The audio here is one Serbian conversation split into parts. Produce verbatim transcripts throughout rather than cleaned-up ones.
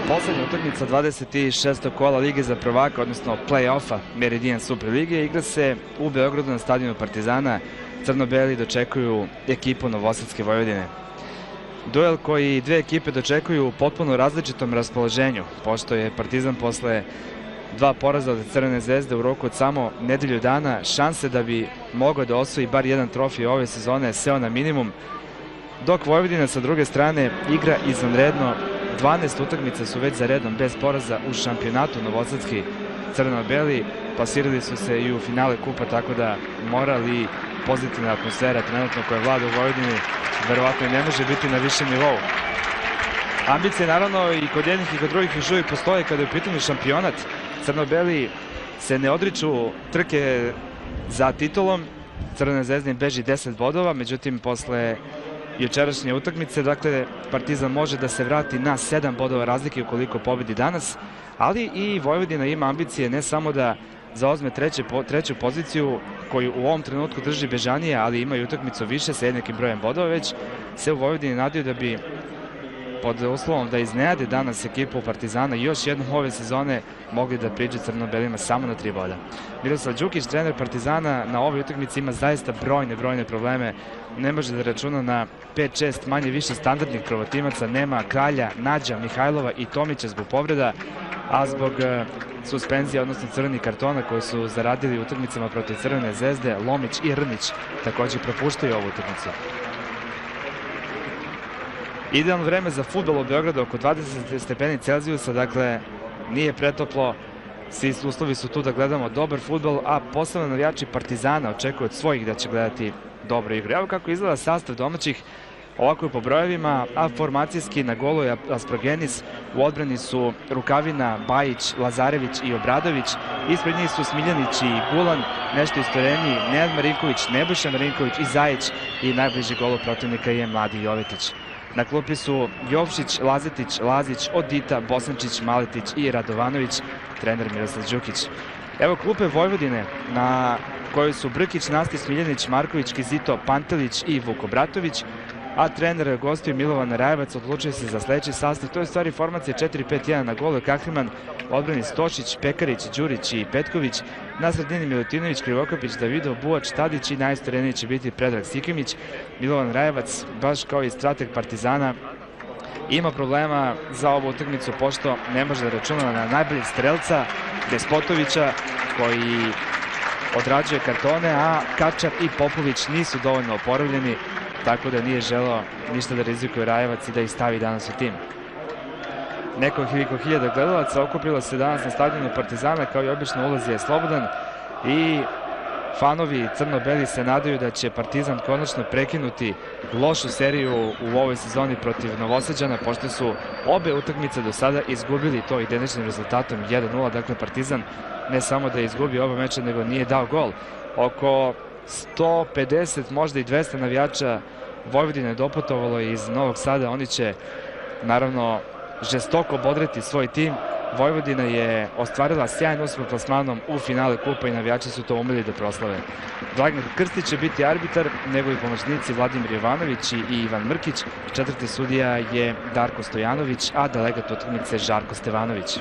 Poslednja utakmica dvadeset šestog kola Lige za prvaka, odnosno play-offa Meridian Super Lige, igra se u Beogradu na stadionu Partizana. Crno-beli dočekuju ekipu Novosadske Vojvodine. Duel koji dve ekipe dočekuju u potpuno različitom raspoloženju, pošto je Partizan posle dva poraza od Crvene zvezde u roku od samo nedelju dana šanse da bi mogao da osvoji bar jedan trofej ove sezone seo na minimum, dok Vojvodina sa druge strane igra izvanredno. dvanaest utakmica su već za redom bez poraza u šampionatu. Novosadski crno-beli plasirali su se i u finale kupa, tako da morali pozitivna atmosfera trenutno koja vlada u Vojvodini verovatno i ne može biti na višem nivou. Ambicije naravno i kod jednih i kod drugih još uvijek postoje kada je u pitanju šampionat. Crno-beli se ne odriču trke za titulom. Crvena zvezda im beži deset bodova, međutim posle jučerašnje utakmice, dakle, Partizan može da se vrati na sedam bodova razlike ukoliko pobedi danas, ali i Vojvodina ima ambicije ne samo da zauzme treće, treću poziciju koju u ovom trenutku drži Bežanija, ali ima i utakmicu više sa jednakim brojem bodova, već se u Vojvodini nadaju da bi pod uslovom da iznenade danas ekipu Partizana još jednom ove sezone mogli da priđu crno-belima samo na tri boda. Miroslav Đukić, trener Partizana, na ovoj utakmici ima zaista brojne, brojne probleme. Ne može da računa na pet šest manje više standardnih prvotimaca. Nema Kralja, Nađa, Mihajlova i Tomića zbog povreda, a zbog suspenzija, odnosno crvenih kartona koje su zaradili u utakmicama protiv Crvene zvezde, Lomić i Rnić također propuštaju ovu utakmicu. Idealno vreme za fudbal u Beogradu, oko dvadeset stepeni Celzijusa, dakle nije pretoplo, svi uslovi su tu da gledamo dobar fudbal, a posebno navijači Partizana očekuju od svojih da će gledati dobro igru. Evo kako izgleda sastav domaćih, ovako je po brojevima, a formacijski na golu je Asprogenis, u odbrani su Rukavina, Bajić, Lazarević i Obradović, ispred njih su Smiljanić i Gulan, nešto istoreniji Nenad Marinković, Nebojša Marinković i Zajić, i najbliži golu protivnika je mladi Jovetić. Na klupi su Jovšić, Lazetić, Lazić, Odita, Bosančić, Maletić i Radovanović, trener Miroslav Đukić. Evo klupe Vojvodine, na kojoj su Brkić, Nasti, Smiljanić, Marković, Kizito, Pantelić i Vukobratović, a trener gostiju Milovan Rajevac odlučuje se za sledeći sastav. To je stvari formacija četiri pet jedan, na golu je Kahriman, odbrani Stošić, Pekarić, Đurić i Petković, na sredini Milutinović, Krivokapić, Davidov, Buvač, Tadić i najistoreniji će biti Predrag Sikimić. Milovan Rajevac, baš kao i strateg Partizana, ima problema za ovu utakmicu pošto ne može da računa na najboljeg strelca Despotovića koji odrađuje kartone, a Kačar i Popović nisu dovoljno oporavljeni, tako da nije želeo ništa da rizikuje Rajevac i da ih stavi danas u tim. Nekoliko hiljada gledalaca okupilo se danas na stadionu Partizana, kao i obično ulaz je slobodan i fanovi crno-beli se nadaju da će Partizan konačno prekinuti lošu seriju u ovoj sezoni protiv Novosađana, pošto su obe utakmice do sada izgubili to identičnim rezultatom jedan nula. Dakle, Partizan ne samo da je izgubio oba meča, nego nije dao gol. Oko sto pedeset, možda i dvesta navijača Vojvodine je doputovalo iz Novog Sada. Oni će naravno žestoko bodriti svoj tim. Vojvodina je ostvarila sjajan uspeh plasmanom u finale kupa i navijači su to umeli da proslave. Dragan Krstić će biti arbitar, njegovi pomoćnici Vladimir Jovanović i Ivan Mrkić. Četvrti sudija je Darko Stojanović, a delegat utakmice Žarko Stevanović.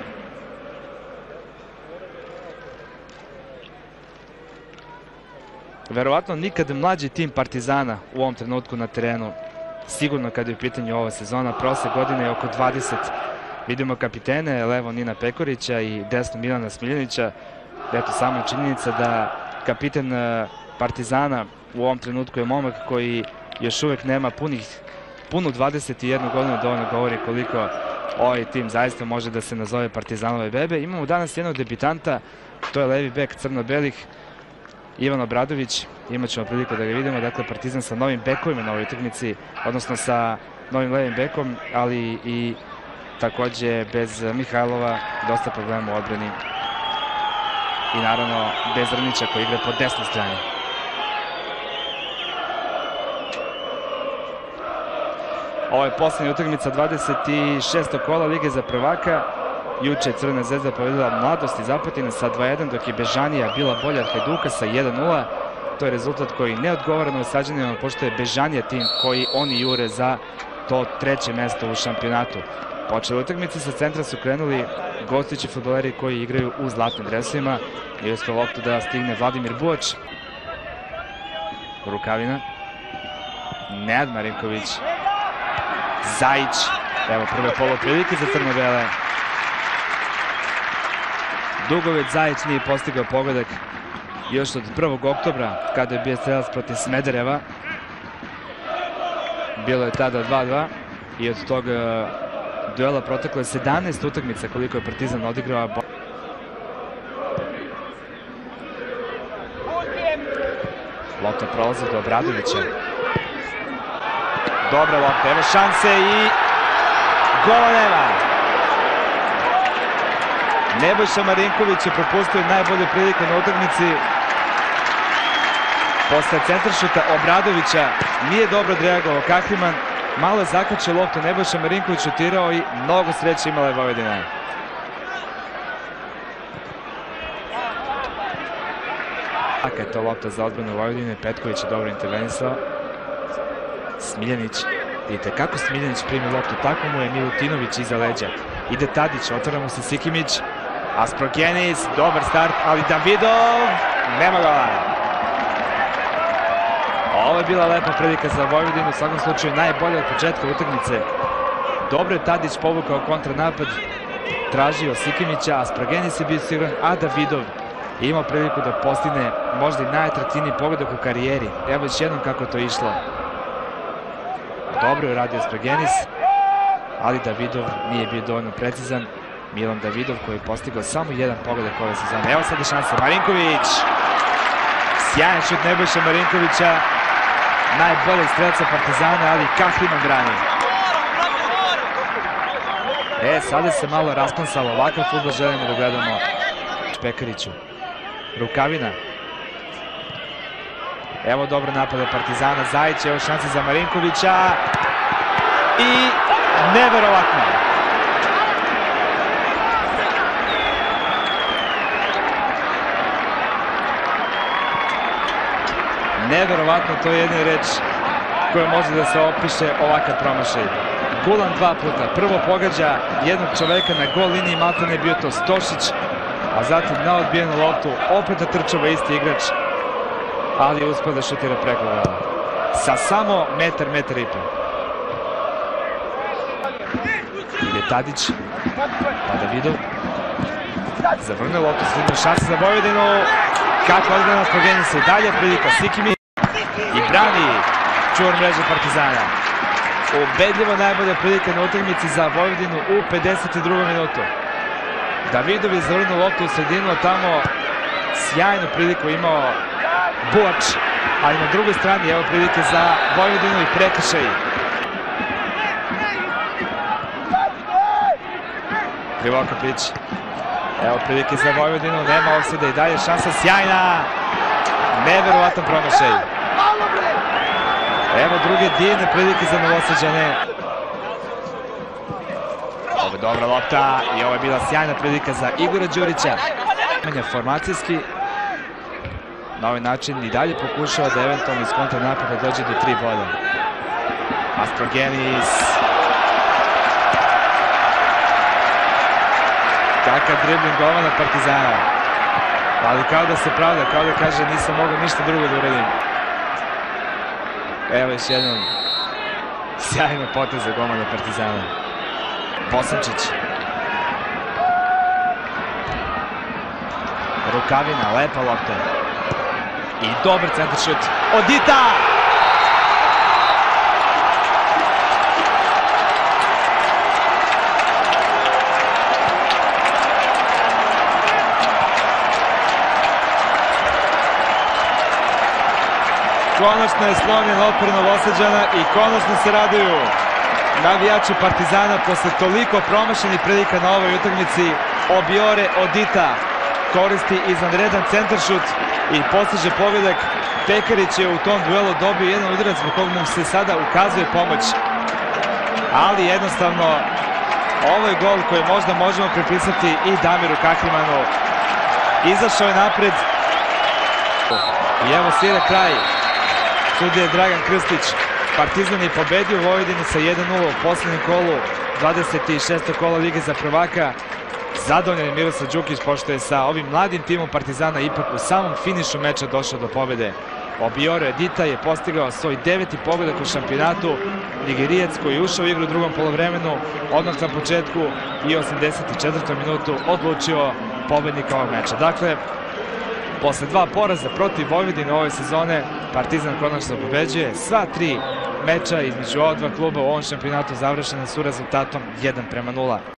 Verovatno nikad mlađi tim Partizana u ovom trenutku na terenu, sigurno kada je u pitanju ova sezona. Prosek godine je oko dvadeset. Vidimo kapitene, levo Nina Pekorića i desno Milana Smiljanića. Eto, sama činjenica da kapiten Partizana u ovom trenutku je momak koji još uvek nema punih, punu dvadeset jednu godinu, dovoljno govori koliko ovaj tim zaista može da se nazove Partizanove bebe. Imamo danas jednog debitanta, to je levi bek crno-belih, Ivan Obradović. Imat ćemo priliku da ga vidimo. Dakle, Partizan sa novim bekovima na ovoj utakmici, odnosno sa novim levim bekom, ali i takođe bez Mihajlova, dosta problema u odbrani. I naravno bez Rnića koji igra po desnoj strani. Ovo je poslednja utakmica dvadeset šestog kola Lige za prvaka. Juče je Crvena zvezda pobedila Mladost iz Apatina sa dva jedan, dok je Bežanija bila bolja od Hajduka sa jedan nula. To je rezultat koji ne odgovara Novosađanima, pošto je Bežanija tim koji oni jure za to treće mesto u šampionatu. Počeli utakmice, sa centra su krenuli gostujući fudbaleri koji igraju u zlatnim dresovima. I uspeo loptu da stigne Vladimir Bujač. Rukavina. Nenad Marinković. Zajić. Evo prve poluprilike za crno-bele. Dugo već Zajić nije postigao pogodak još od prvog oktobra kada je bio strelac protiv Smedereva. Bilo je tada dva dva i od tog duela proteklo je sedamnaest utakmica koliko je Partizan odigrao. Lopta prolazi do Obradovića. Dobra lopta, evo šanse i gola nema. Nebojša Marinković je propustio najbolje prilike na utakmici. Posle centaršuta Obradovića nije dobro odreagovao Kahriman. Malo je zakačio loptu, Nebojša Marinković šutirao i mnogo sreće imala je Vojvodina. Taka je to lopta za odbranu Vojvodine, Petković je dobro intervenisao. Smiljanić, vidite kako Smiljanić primi loptu, tako mu je Milutinović iza leđa. Ide Tadić, otvara mu se Sikimić, Asprogenis, dobar start, ali Davidov, nema gola. Ovo je bila lepa prilika za Vojvodinu, u svakom slučaju najbolje od početka utakmice. Dobro je Tadić povukao kontranapad, tražio Sikimića, Asprogenis je bio siguran, a Davidov je imao priliku da postigne možda i najatraktivniji pogodak u karijeri. Evo još jednom kako to išlo. Dobro je radio Asprogenis, ali Davidov nije bio dovoljno precizan. Milan Davidov koji je postigao samo jedan pogodak ove sezone. Evo sada šansa, Marinković. Sjajan šut Nebojša Marinkovića, najboljeg strelca Partizana, ali Kahriman brani. E, sada se malo raspansalo, ovakav fudbal želimo da gledamo. Pekariću. Rukavina. Evo dobro napada Partizana, Zajić, evo šanse za Marinkovića. I neverovatno. Neverovatno, to je jedna reč koja može da se opiše ovakav promašaj. Gulan dva puta, prvo pogađa jednog čoveka na gol liniji, maltene je bio to Stošić, a zatim na odbijenu loptu opet natrčava isti igrač, ali je uspio da šutira preko gola. Sa samo metar, metar i pol. Ide Tadić, pa Davidov. Zavrne loptu, srednju šanse za Vojvodinu. Kako odbrana Asprogenisa i dalje prilika Sikimi i brani čuvar mreže Partizana. Ubedljivo najbolja prilika na utakmici za Vojvodinu u pedeset drugoj minutu. Davidov je zavrnuo loptu u sredinu, a tamo sjajnu priliku imao Bujač, ali na drugoj strani evo prilike za Vojvodinu i prekršaj. Krivokapić. Evo prilike za Vojvodinu, nema ofsajda i dalje šansa sjajna. Neverovatan promašaj. Evo druge divne prilike za Novosađane. Ovo je dobra lopta i ovo je bila sjajna prilika za Igora Đurića. Formacijski. Na ovaj način i dalje pokušava da eventualno iz kontranapada dođe do tri boda. Asprogenis. Kakav dribling golmana Partizana. Ali kao da se pravda, kao da kaže nisam mogao ništa drugo da uradim. Evo još jednom sjajna poteza golmana Partizana. Bosančić. Rukavina, lepa lopta. I dobar centaršut od Dita! Konačno je slomljen otpor Novosađana i konačno se raduju navijači Partizana posle toliko promašenih prilika na ovoj utakmici. Obiore Odita koristi izvanredan centaršut i postiže pogodak. Pekarić je u tom duelu dobio jedan udarac zbog kog mu se sada ukazuje pomoć. Ali jednostavno ovo je gol koji možda možemo pripisati i Damiru Kahrimanu. Izašao je napred i evo svira kraj. Sudija je Dragan Krstić. Partizan je pobedio Vojvodinu sa jedan nula u poslednjem kolu dvadeset šesto kolo Lige za prvaka. Zadovoljan je Miroslav Đukić pošto je sa ovim mladim timom Partizana ipak u samom finišu meča došao do pobede. Obioro Edita je postigao svoj deveti pogodak u šampionatu. Nigerijac koji je ušao u igru u drugom polovremenu, odmah na početku i osamdeset četvrtoj minutu odlučio pobednika ovog meča. Dakle, posle dva poraza protiv Vojvodine ove sezone, Partizan konačno pobeđuje. Sva tri meča između ova dva kluba u ovom šampionatu završena su rezultatom jedan prema nula.